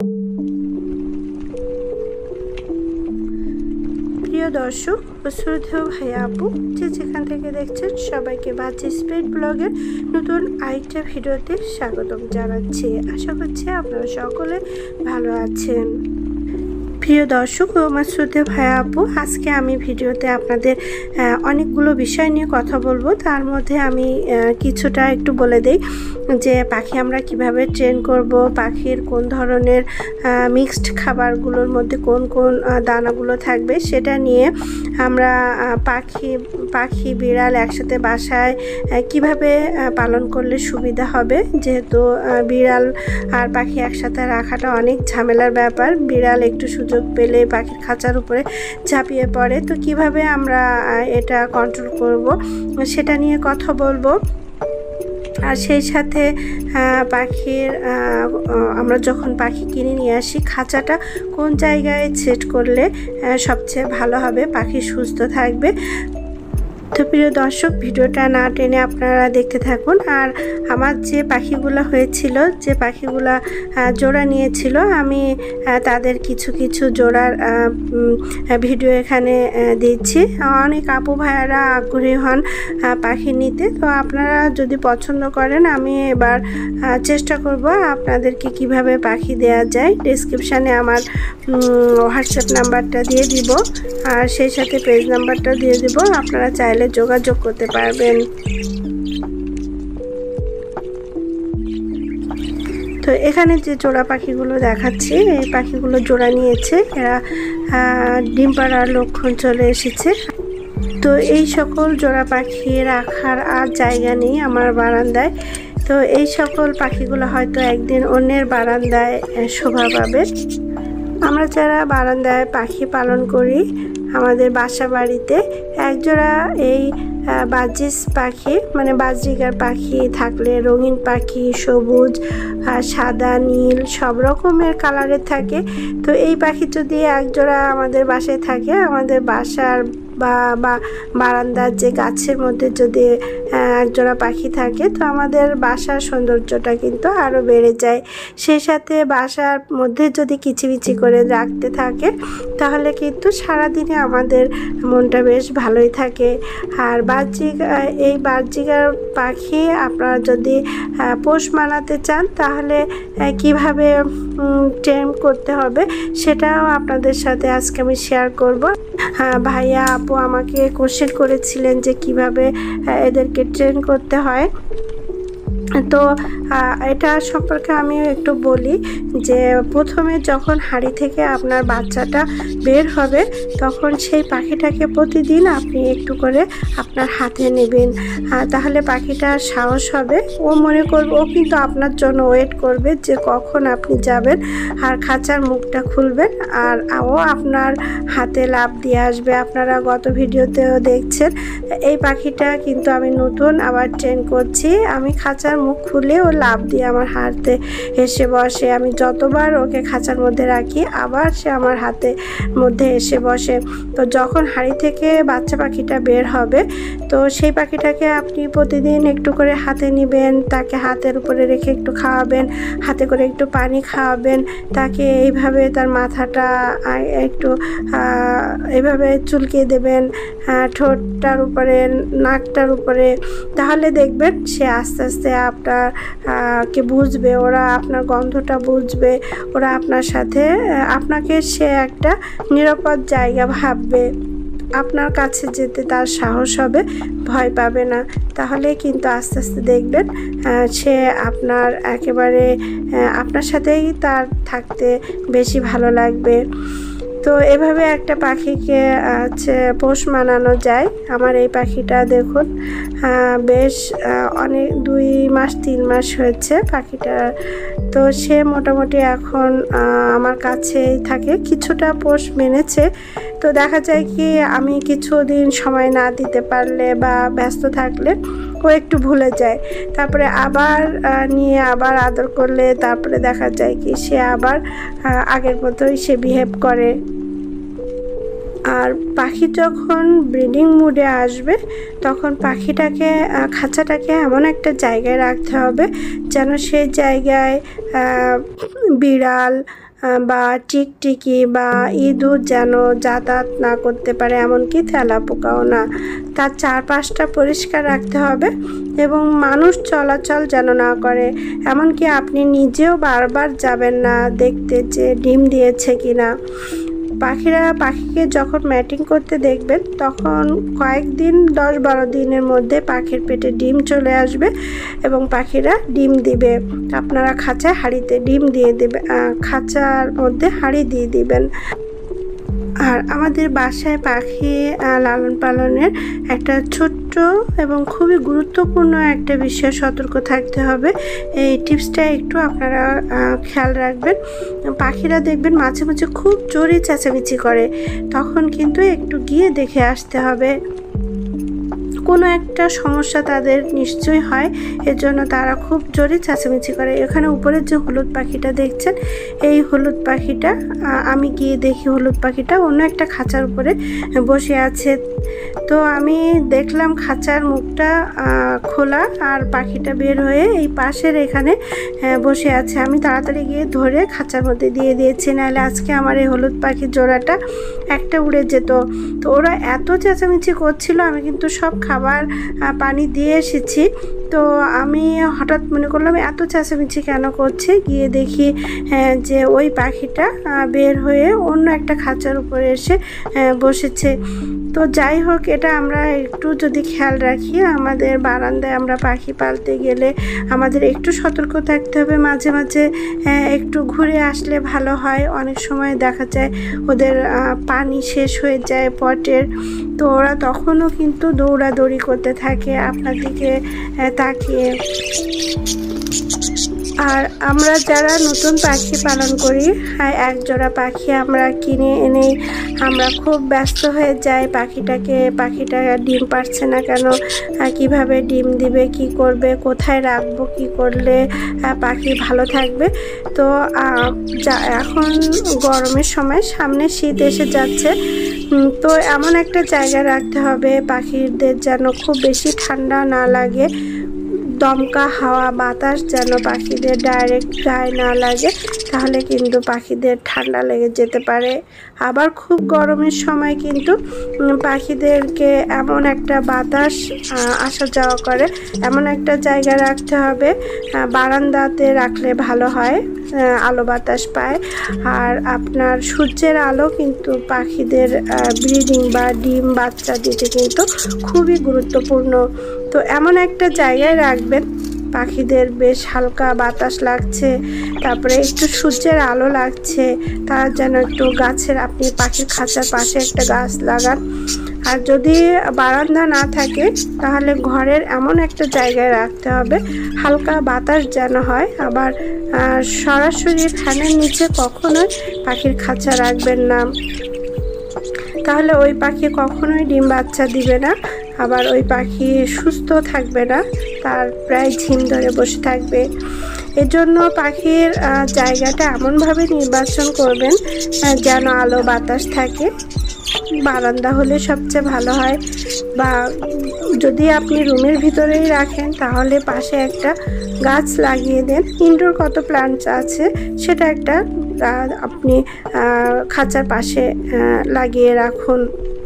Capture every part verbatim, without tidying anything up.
প্রিয় দর্শক ও শ্রদ্ধেয় ভাইয়া আপু, যে যেখান থেকে দেখছেন সবাইকে বাজিস পেট ব্লগের নতুন আরেকটা ভিডিওতে স্বাগতম জানাচ্ছি। আশা করছি আপনারা সকলে ভালো আছেন। প্রিয় দর্শক ও আমার শ্রদ্ধেয় ভাইয়া আপু, আজকে আমি ভিডিওতে আপনাদের অনেকগুলো বিষয় নিয়ে কথা বলবো। তার মধ্যে আমি কিছুটা একটু বলে দেই যে পাখি আমরা কিভাবে ট্রেন করব, পাখির কোন ধরনের মিক্সড খাবারগুলোর মধ্যে কোন কোন দানাগুলো থাকবে সেটা নিয়ে আমরা পাখি পাখি বিড়াল একসাথে বাসায় কিভাবে পালন করলে সুবিধা হবে। যেহেতু বিড়াল আর পাখি একসাথে রাখাটা অনেক ঝামেলার ব্যাপার, বিড়াল একটু সুযোগ পেলে পাখির খাঁচার উপরে ঝাঁপিয়ে পড়ে, তো কিভাবে আমরা এটা কন্ট্রোল করব সেটা নিয়ে কথা বলবো। আর সেই সাথে পাখির আমরা যখন পাখি কিনে নিয়ে আসি, খাঁচাটা কোন জায়গায় সেট করলে সবচেয়ে ভালো হবে, পাখি সুস্থ থাকবে। তো প্রিয় দর্শক, ভিডিওটা না টেনে আপনারা দেখতে থাকুন। আর আমার যে পাখিগুলো হয়েছিল, যে পাখিগুলা জোড়া নিয়েছিল, আমি তাদের কিছু কিছু জোড়ার ভিডিও এখানে দিচ্ছি। অনেক আপু ভাইয়ারা আগ্রহী হন পাখি নিতে, তো আপনারা যদি পছন্দ করেন আমি এবার চেষ্টা করব আপনাদেরকে কিভাবে পাখি দেওয়া যায়। ডেসক্রিপশানে আমার হোয়াটসঅ্যাপ নাম্বারটা দিয়ে দিব, আর সেই সাথে পেজ নাম্বারটা দিয়ে দিব, আপনারা চাইলে যোগাযোগ করতে পারবেন। তো এখানে যে জোড়া পাখিগুলো দেখাচ্ছি, এই পাখিগুলো জোড়া নিয়েছে, এরা ডিম পাড়ার লক্ষণ চলে এসেছে। তো এই সকল জোড়া পাখি রাখার আর জায়গা নেই আমার বারান্দায়, তো এই সকল পাখিগুলো হয়তো একদিন অন্যের বারান্দায় শোভা পাবে। আমরা যারা বারান্দায় পাখি পালন করি, আমাদের বাসা বাড়িতে একজোড়া এই বাজিস পাখি মানে বাজরিগার পাখি থাকলে, রঙিন পাখি সবুজ সাদা নীল সব রকমের কালারের থাকে। তো এই পাখি যদি একজোড়া আমাদের বাসায় থাকে, আমাদের বাসার বা বা বারান্দার যে গাছের মধ্যে যদি একজোড়া পাখি থাকে, তো আমাদের বাসার সৌন্দর্যটা কিন্তু আরও বেড়ে যায়। সেই সাথে বাসার মধ্যে যদি কিচিমিচি করে রাখতে থাকে, তাহলে কিন্তু সারাদিনে আমাদের মনটা বেশ ভালোই থাকে। আর বাহ্যিক এই বাহ্যিকার পাখি আপনারা যদি পোষ মানাতে চান, তাহলে কিভাবে ট্রেন করতে হবে সেটাও আপনাদের সাথে আজকে আমি শেয়ার করব। ভাইয়া আপু আমাকে কোশ্চেন করেছিলেন যে কিভাবে এদেরকে ট্রেন করতে হয়। তো এটা সম্পর্কে আমি একটু বলি যে প্রথমে যখন হাঁড়ি থেকে আপনার বাচ্চাটা বের হবে, তখন সেই পাখিটাকে প্রতিদিন আপনি একটু করে আপনার হাতে নেবেন, তাহলে পাখিটার সাহস হবে। ও মনে করবে, ও কিন্তু আপনার জন্য ওয়েট করবে যে কখন আপনি যাবেন আর খাঁচার মুখটা খুলবেন, আর ও আপনার হাতে লাফ দিয়ে আসবে। আপনারা গত ভিডিওতেও দেখছেন, এই পাখিটা কিন্তু আমি নতুন আবার ট্রেন করছি। আমি খাঁচার মুখ খুলে ও লাফ দিয়ে আমার হাতে এসে বসে। আমি যতবার ওকে খাঁচার মধ্যে রাখি, আবার সে আমার হাতে মধ্যে এসে বসে। তো যখন হাঁড়ি থেকে বাচ্চা পাখিটা বের হবে, তো সেই পাখিটাকে আপনি প্রতিদিন একটু করে হাতে নেবেন, তাকে হাতের উপরে রেখে একটু খাওয়াবেন, হাতে করে একটু পানি খাওয়াবেন, তাকে এইভাবে তার মাথাটা একটু এইভাবে চুলকিয়ে দেবেন, ঠোঁটটার উপরে নাকটার উপরে, তাহলে দেখবেন সে আস্তে আস্তে আপনার কে বুঝবে, ওরা আপনার গন্ধটা বুঝবে, ওরা আপনার সাথে আপনাকে সে একটা নিরাপদ জায়গা ভাববে, আপনার কাছে যেতে তার সাহস হবে, ভয় পাবে না। তাহলে কিন্তু আস্তে আস্তে দেখবেন সে আপনার একেবারে আপনার সাথেই তার থাকতে বেশি ভালো লাগবে। তো এভাবে একটা পাখিকে হচ্ছে পোষ মানানো যায়। আমার এই পাখিটা দেখুন, বেশ অনেক দুই মাস তিন মাস হয়েছে পাখিটা। তো সে মোটামুটি এখন আমার কাছেই থাকে, কিছুটা পোষ মেনেছে। তো দেখা যায় কি, আমি কিছুদিন সময় না দিতে পারলে বা ব্যস্ত থাকলে ও একটু ভুলে যায়, তারপরে আবার নিয়ে আবার আদর করলে তারপরে দেখা যায় কি সে আবার আগের মতোই সে বিহেভ করে। আর পাখি যখন ব্রিডিং মুডে আসবে, তখন পাখিটাকে খাঁচাটাকে এমন একটা জায়গায় রাখতে হবে যেন সেই জায়গায় বিড়াল বা টিকটিকি বা ইঁদুর যেন যাতায়াত না করতে পারে, এমনকি তেলাপোকাও না। তার চারপাশটা পরিষ্কার রাখতে হবে এবং মানুষ চলাচল যেন না করে, এমনকি আপনি নিজেও বারবার যাবেন না দেখতে যে ডিম দিয়েছে কিনা। পাখিরা পাখিকে যখন ম্যাটিং করতে দেখবেন তখন কয়েকদিন দশ বারো দিনের মধ্যে পাখির পেটে ডিম চলে আসবে এবং পাখিরা ডিম দিবে। আপনারা খাঁচায় হাঁড়িতে ডিম দিয়ে দেবে, খাঁচার মধ্যে হাঁড়ি দিয়ে দিবেন। আর আমাদের বাসায় পাখি লালন পালনের একটা ছোট্ট এবং খুবই গুরুত্বপূর্ণ একটা বিষয় সতর্ক থাকতে হবে। এই টিপসটা একটু আপনারা খেয়াল রাখবেন। পাখিরা দেখবেন মাঝে মাঝে খুব জোরে চেঁচামেচি করে, তখন কিন্তু একটু গিয়ে দেখে আসতে হবে। কোনো একটা সমস্যা তাদের নিশ্চয়ই হয়, এর জন্য তারা খুব জোরে চেঁচামেচি করে। এখানে উপরের যে হলুদ পাখিটা দেখছেন, এই হলুদ পাখিটা আমি গিয়ে দেখি হলুদ পাখিটা অন্য একটা খাঁচার উপরে বসে আছে। তো আমি দেখলাম খাঁচার মুখটা খোলা আর পাখিটা বের হয়ে এই পাশের এখানে বসে আছে। আমি তাড়াতাড়ি গিয়ে ধরে খাঁচার মধ্যে দিয়ে দিয়েছি, নাহলে আজকে আমার এই হলুদ পাখির জোড়াটা একটা উড়ে যেত। তো ওরা এত চেঁচামেচি করছিল, আমি কিন্তু সব খাবার পানি দিয়ে এসেছি। তো আমি হঠাৎ মনে করলাম এত চেঁচামেচি কেন করছে, গিয়ে দেখি যে ওই পাখিটা বের হয়ে অন্য একটা খাঁচার উপরে এসে বসেছে। তো যাই হোক, এটা আমরা একটু যদি খেয়াল রাখি, আমাদের বারান্দায় আমরা পাখি পালতে গেলে আমাদের একটু সতর্ক থাকতে হবে। মাঝে মাঝে একটু ঘুরে আসলে ভালো হয়। অনেক সময় দেখা যায় ওদের পানি শেষ হয়ে যায় পটের, তো ওরা তখনও কিন্তু দৌড়াদৌড়ি করতে থাকে আপনার দিকে তাকিয়ে। আর আমরা যারা নতুন পাখি পালন করি, এক জোড়া পাখি আমরা কিনে এনে আমরা খুব ব্যস্ত হয়ে যাই পাখিটাকে, পাখিটা ডিম পারছে না কেন, কিভাবে ডিম দিবে, কি করবে, কোথায় রাখবো, কি করলে পাখি ভালো থাকবে। তো এখন গরমের সময়, সামনে শীত এসে যাচ্ছে, তো এমন একটা জায়গায় রাখতে হবে পাখিদের যেন খুব বেশি ঠান্ডা না লাগে, দমকা হাওয়া বাতাস যেন পাখিদের ডাইরেক্ট গায়ে না লাগে, তাহলে কিন্তু পাখিদের ঠান্ডা লেগে যেতে পারে। আবার খুব গরমের সময় কিন্তু পাখিদেরকে এমন একটা বাতাস আসা যাওয়া করে, এমন একটা জায়গায় রাখতে হবে, বারান্দাতে রাখলে ভালো হয়, আলো বাতাস পায়। আর আপনার সূর্যের আলো কিন্তু পাখিদের ব্রিডিং বা ডিম বাচ্চা দিতে কিন্তু খুবই গুরুত্বপূর্ণ। তো এমন একটা জায়গায় রাখবেন পাখিদের বেশ হালকা বাতাস লাগছে, তারপরে একটু সূর্যের আলো লাগছে, তার যেন একটু গাছের, আপনি পাখির খাঁচার পাশে একটা গাছ লাগান। আর যদি বারান্দা না থাকে তাহলে ঘরের এমন একটা জায়গায় রাখতে হবে হালকা বাতাস যেন হয়। আবার সরাসরি ফ্যানের নিচে কখনোই পাখির খাঁচা রাখবেন না, তাহলে ওই পাখি কখনোই ডিম বাচ্চা দিবে না, আবার ওই পাখি সুস্থ থাকবে না, তার প্রায় ঝিম ধরে বসে থাকবে। এজন্য পাখির জায়গাটা এমনভাবে নির্বাচন করবেন যেন আলো বাতাস থাকে। বারান্দা হলে সবচেয়ে ভালো হয়, বা যদি আপনি রুমের ভিতরেই রাখেন তাহলে পাশে একটা গাছ লাগিয়ে দেন। ইনডোর কত প্ল্যান্টস আছে সেটা একটা আপনি খাঁচার পাশে লাগিয়ে রাখুন।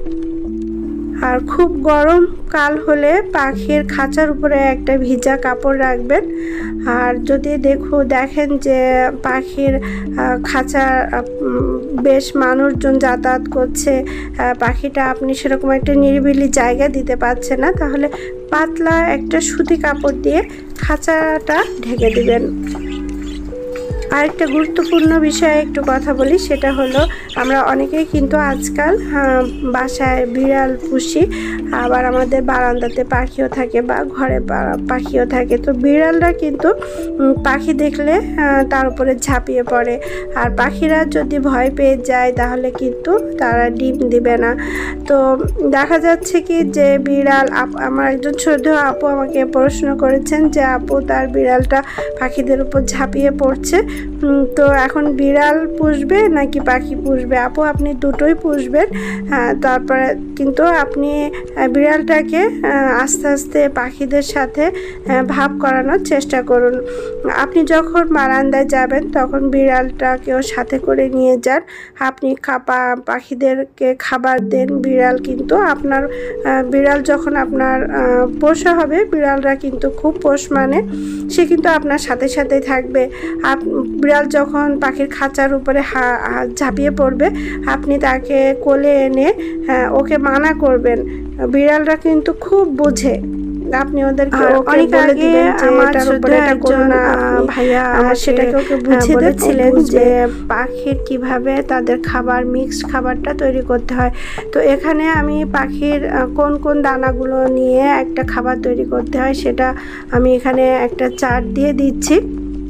আর খুব গরম কাল হলে পাখির খাঁচার উপরে একটা ভিজা কাপড় রাখবেন। আর যদি দেখো দেখেন যে পাখির খাঁচা বেশ মানুষজন যাতায়াত করছে, পাখিটা আপনি সেরকম একটা নিরিবিলি জায়গা দিতে পারছেন না, তাহলে পাতলা একটা সুতি কাপড় দিয়ে খাঁচাটা ঢেকে দিবেন। আরেকটা গুরুত্বপূর্ণ বিষয়ে একটু কথা বলি, সেটা হলো আমরা অনেকেই কিন্তু আজকাল বাসায় বিড়াল পুষি, আবার আমাদের বারান্দাতে পাখিও থাকে বা ঘরে পাখিও থাকে। তো বিড়ালরা কিন্তু পাখি দেখলে তার উপরে ঝাঁপিয়ে পড়ে, আর পাখিরা যদি ভয় পেয়ে যায় তাহলে কিন্তু তারা ডিম দিবে না। তো দেখা যাচ্ছে কি যে বিড়াল, আমার একজন ছোট আপু আমাকে প্রশ্ন করেছেন যে আপু তার বিড়ালটা পাখিদের উপর ঝাঁপিয়ে পড়ছে, তো এখন বিড়াল পুষবে নাকি পাখি পুষবে? আপু আপনি দুটোই পুষবেন, তারপরে কিন্তু আপনি বিড়ালটাকে আস্তে আস্তে পাখিদের সাথে ভাব করানোর চেষ্টা করুন। আপনি যখন বারান্দায় যাবেন তখন বিড়ালটাকেও সাথে করে নিয়ে যান। আপনি খাপা পাখিদেরকে খাবার দেন, বিড়াল কিন্তু আপনার বিড়াল যখন আপনার পোষা হবে, বিড়ালরা কিন্তু খুব পোষ মানে, সে কিন্তু আপনার সাথে সাথেই থাকবে। আপ বিড়াল যখন পাখির খাঁচার উপরে ঝাঁপিয়ে পড়বে, আপনি তাকে কোলে এনে ওকে মানা করবেন। বিড়ালরা কিন্তু খুব বোঝে, আপনি ওদেরকে অনেক আগে আমার ছোট একজন ভাইয়া সেটাকে ওকে বুঝিয়ে দিয়েছিলেন যে পাখির কিভাবে তাদের খাবার মিক্সড খাবারটা তৈরি করতে হয়। তো এখানে আমি পাখির কোন কোন দানাগুলো নিয়ে একটা খাবার তৈরি করতে হয় সেটা আমি এখানে একটা চার্ট দিয়ে দিচ্ছি।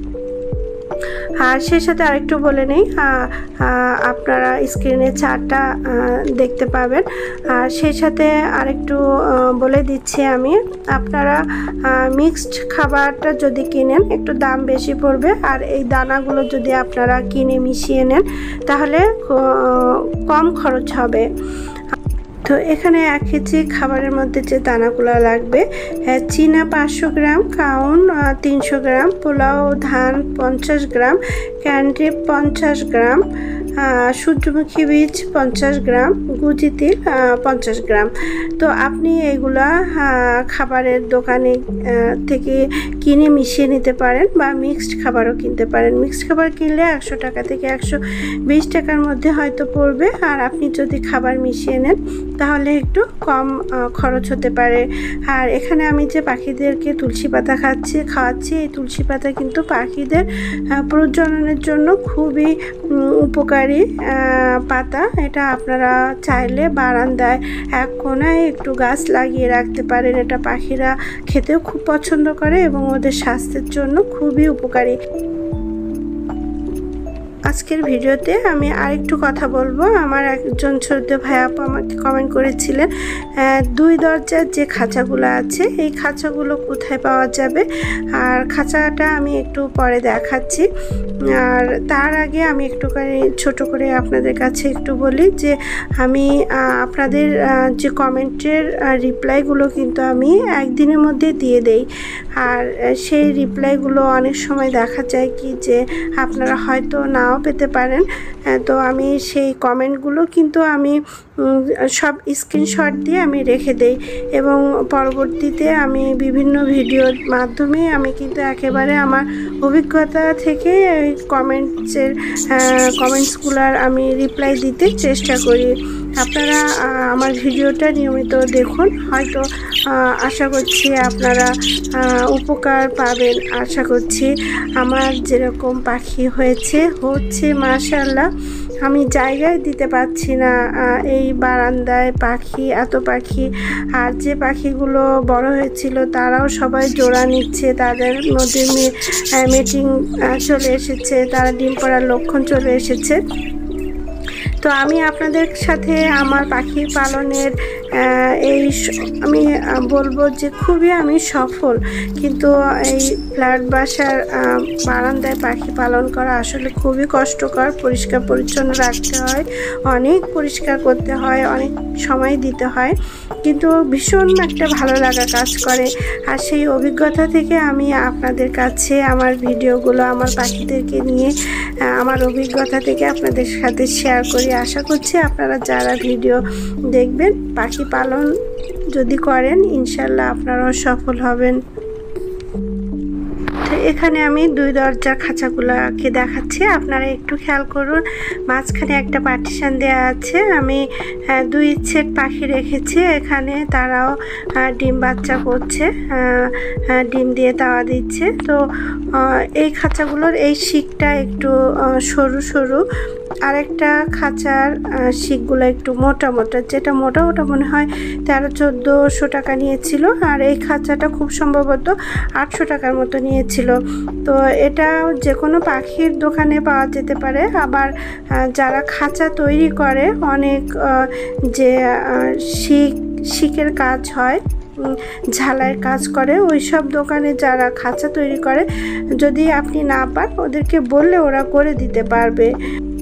আর সেই সাথে আরেকটু বলে নেই, আপনারা স্ক্রিনে চার্টটা দেখতে পাবেন। আর সেই সাথে আরেকটু বলে দিচ্ছি আমি, আপনারা মিক্সড খাবারটা যদি কিনেন একটু দাম বেশি পড়বে, আর এই দানাগুলো যদি আপনারা কিনে মিশিয়ে নেন তাহলে কম খরচ হবে। তো এখানে এক কেজি খাবারের মধ্যে যে দানাগুলো লাগবে, চীনা পাঁচশো গ্রাম, কাউন তিনশো গ্রাম, পোলাও ধান পঞ্চাশ গ্রাম, ক্যান্ডি পঞ্চাশ গ্রাম, সূর্যমুখী বীজ পঞ্চাশ গ্রাম, গুজি তিল পঞ্চাশ গ্রাম। তো আপনি এগুলা খাবারের দোকানে থেকে কিনে মিশিয়ে নিতে পারেন বা মিক্সড খাবারও কিনতে পারেন। মিক্সড খাবার কিনলে একশো টাকা থেকে একশো বিশ টাকার মধ্যে হয়তো পড়বে, আর আপনি যদি খাবার মিশিয়ে নেন তাহলে একটু কম খরচ হতে পারে। আর এখানে আমি যে পাখিদেরকে তুলসী পাতা খাচ্ছি খাওয়াচ্ছি এই তুলসী পাতা কিন্তু পাখিদের প্রজননের জন্য খুবই উপকারী পাতা। এটা আপনারা চাইলে বারান্দায় এক কোণায় একটু গাছ লাগিয়ে রাখতে পারেন। এটা পাখিরা খেতেও খুব পছন্দ করে এবং ওদের স্বাস্থ্যের জন্য খুবই উপকারী। আজকের ভিডিওতে আমি আরেকটু কথা বলবো। আমার একজন ছোট ভাই আপু আমাকে কমেন্ট করেছিলেন দুই দরজার যে খাঁচাগুলো আছে এই খাঁচাগুলো কোথায় পাওয়া যাবে, আর খাঁচাটা আমি একটু পরে দেখাচ্ছি। আর তার আগে আমি একটুখানি ছোট করে আপনাদের কাছে একটু বলি যে আমি আপনাদের যে কমেন্টের রিপ্লাইগুলো কিন্তু আমি একদিনের মধ্যে দিয়ে দেই। আর সেই রিপ্লাইগুলো অনেক সময় দেখা যায় কি যে আপনারা হয়তো নাও পেতে পারেন। তো আমি সেই কমেন্টগুলো কিন্তু আমি সব স্ক্রিনশট দিয়ে আমি রেখে দেই এবং পরবর্তীতে আমি বিভিন্ন ভিডিওর মাধ্যমে আমি কিন্তু একেবারে আমার অভিজ্ঞতা থেকে ওই কমেন্টসের কমেন্টসগুলোর আমি রিপ্লাই দিতে চেষ্টা করি। আপনারা আমার ভিডিওটা নিয়মিত দেখুন, হয়তো আশা করছি আপনারা উপকার পাবেন। আশা করছি আমার যেরকম পাখি হয়েছে হচ্ছে মাশাআল্লাহ, আমি জায়গায় দিতে পারছি না এই বারান্দায় পাখি, এত পাখি। আর যে পাখিগুলো বড় হয়েছিল তারাও সবাই জোড়া নিচ্ছে, তাদের মধ্যে মিটিং চলে এসেছে, তারা ডিম পাড়ার লক্ষণ চলে এসেছে। তো আমি আপনাদের সাথে আমার পাখি পালনের এই আমি বলবো যে খুবই আমি সফল, কিন্তু এই ফ্ল্যাট বাসার বারান্দায় পাখি পালন করা আসলে খুবই কষ্টকর। পরিষ্কার পরিচ্ছন্ন রাখতে হয়, অনেক পরিষ্কার করতে হয়, অনেক সময় দিতে হয়, কিন্তু ভীষণ একটা ভালো লাগা কাজ করে। আর সেই অভিজ্ঞতা থেকে আমি আপনাদের কাছে আমার ভিডিওগুলো আমার পাখিদেরকে নিয়ে আমার অভিজ্ঞতা থেকে আপনাদের সাথে শেয়ার করি। আশা করছি আপনারা যারা ভিডিও দেখবেন পাখি পালন যদি করেন ইনশাল্লাহ আপনারাও সফল হবেন। তো এখানে আমি দুই দরজার খাঁচাগুলোকে দেখাচ্ছি, আপনারা একটু খেয়াল করুন। মাঝখানে একটা পার্টিশন দেওয়া আছে, আমি দুই সেট পাখি রেখেছি এখানে, তারাও ডিম বাচ্চা করছে, ডিম দিয়ে তাওয়া দিচ্ছে। তো এই খাঁচাগুলোর এই শিকটা একটু সরু সরু, আরেকটা খাঁচার শিকগুলো একটু মোটা মোটা, যেটা মোটা ওটা মনে হয় তেরো চোদ্দোশো টাকা নিয়েছিল, আর এই খাঁচাটা খুব সম্ভবত আটশো টাকার মতো নিয়েছিল। তো এটা যে কোনো পাখির দোকানে পাওয়া যেতে পারে। আবার যারা খাঁচা তৈরি করে অনেক যে শিক শিকের কাজ হয় ঝালাইয়ের কাজ করে ওই সব দোকানে যারা খাঁচা তৈরি করে, যদি আপনি না পান ওদেরকে বললে ওরা করে দিতে পারবে।